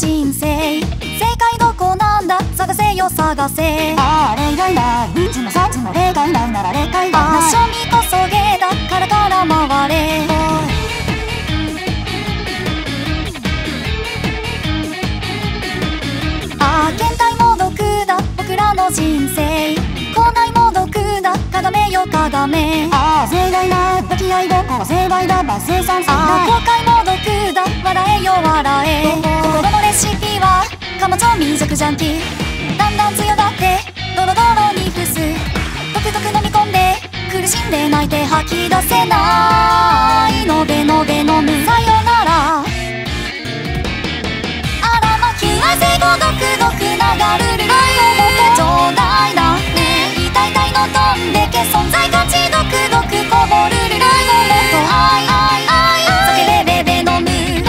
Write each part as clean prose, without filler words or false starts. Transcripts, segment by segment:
人生。正解どこなんだ、探せよ探せ。 あれ以外ないうちの幸の例外ないなら例外がない。 あ庶民こそ芸だから回れ。現代も毒だ僕らの人生。校内も毒だかがめよかがめ。 盛大な抱き合いごっこは成敗だ罰生産性だ。 公開も毒だ笑えよ笑え。心のレシピはかまちょみ弱ジャンキー。だんだん強がってドロドロに伏す。毒々飲み込んで苦しんで泣いて吐き出せない。のべのべ飲むさよなら。あらまきはせご毒毒流るるるいをちょうだいだね。痛い痛いの飛んでけ存在価値毒毒こぼるるるいをもっとあいあいあい酒べべべ飲むね。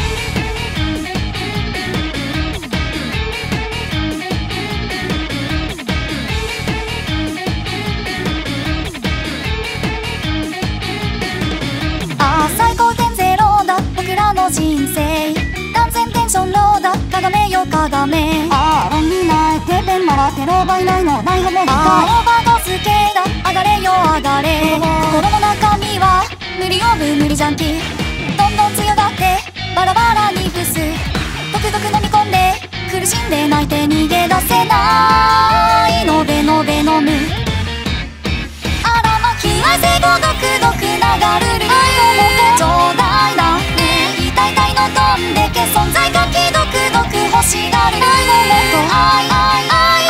最高点ゼロだ僕らの人生。断然テンションローだかがめよかがめ。 論理ないてっぺん回ってローバイないのないほど理解。 オーバードス系だ上がれよ上がれ。心の中身は無理オブ無理ジャンキー。どんどん強がってバラバラに伏す。毒々飲み込んで苦しんで泣いて逃げ出せない。のべのべ飲むあらまきはせご毒毒流るるいをもっとちょうだいだね。痛い痛いの飛んでけ存在価値毒毒欲しがるるいをもっとあいあいあい